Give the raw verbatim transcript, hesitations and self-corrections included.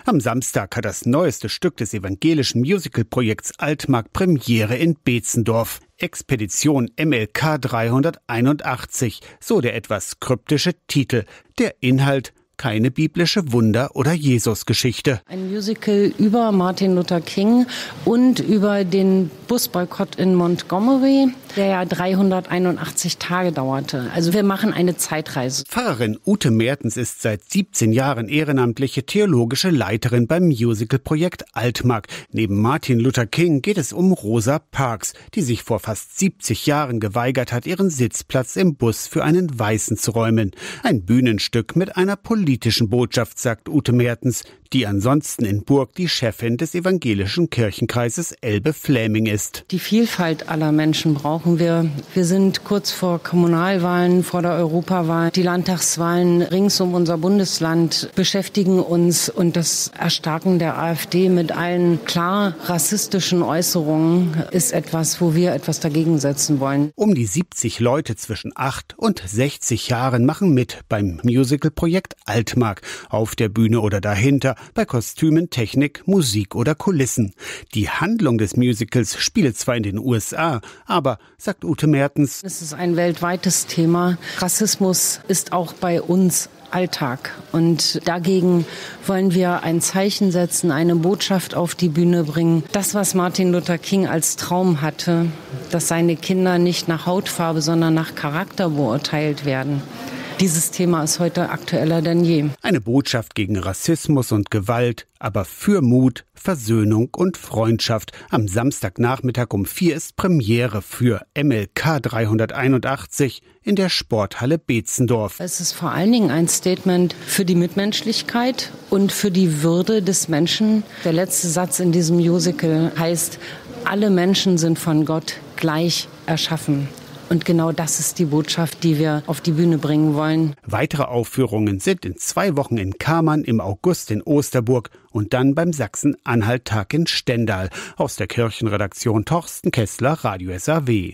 Am Samstag hat das neueste Stück des evangelischen Musical-Projekts Altmark Premiere in Beetzendorf. Expedition M L K dreihunderteinundachtzig, so der etwas kryptische Titel. Der Inhalt: keine biblische Wunder- oder Jesusgeschichte. Ein Musical über Martin Luther King und über den Busboykott in Montgomery, der ja dreihunderteinundachtzig Tage dauerte. Also wir machen eine Zeitreise. Pfarrerin Ute Mertens ist seit siebzehn Jahren ehrenamtliche theologische Leiterin beim Musicalprojekt Altmark. Neben Martin Luther King geht es um Rosa Parks, die sich vor fast siebzig Jahren geweigert hat, ihren Sitzplatz im Bus für einen Weißen zu räumen. Ein Bühnenstück mit einer politischen Botschaft, sagt Ute Mertens, die ansonsten in Burg die Chefin des evangelischen Kirchenkreises Elbe-Fläming ist. Die Vielfalt aller Menschen brauchen wir. Wir sind kurz vor Kommunalwahlen, vor der Europawahl. Die Landtagswahlen rings um unser Bundesland beschäftigen uns, und das Erstarken der AfD mit allen klar rassistischen Äußerungen ist etwas, wo wir etwas dagegen setzen wollen. Um die siebzig Leute zwischen acht und sechzig Jahren machen mit beim Musicalprojekt Altmark, auf der Bühne oder dahinter, bei Kostümen, Technik, Musik oder Kulissen. Die Handlung des Musicals spielt zwar in den U S A, aber, sagt Ute Mertens, es ist ein weltweites Thema. Rassismus ist auch bei uns Alltag. Und dagegen wollen wir ein Zeichen setzen, eine Botschaft auf die Bühne bringen. Das, was Martin Luther King als Traum hatte, dass seine Kinder nicht nach Hautfarbe, sondern nach Charakter beurteilt werden. Dieses Thema ist heute aktueller denn je. Eine Botschaft gegen Rassismus und Gewalt, aber für Mut, Versöhnung und Freundschaft. Am Samstagnachmittag um vier ist Premiere für M L K dreihunderteinundachtzig in der Sporthalle Beetzendorf. Es ist vor allen Dingen ein Statement für die Mitmenschlichkeit und für die Würde des Menschen. Der letzte Satz in diesem Musical heißt: alle Menschen sind von Gott gleich erschaffen. Und genau das ist die Botschaft, die wir auf die Bühne bringen wollen. Weitere Aufführungen sind in zwei Wochen in Kamann, im August in Osterburg und dann beim Sachsen-Anhalt-Tag in Stendal. Aus der Kirchenredaktion Torsten Kessler, Radio S A W.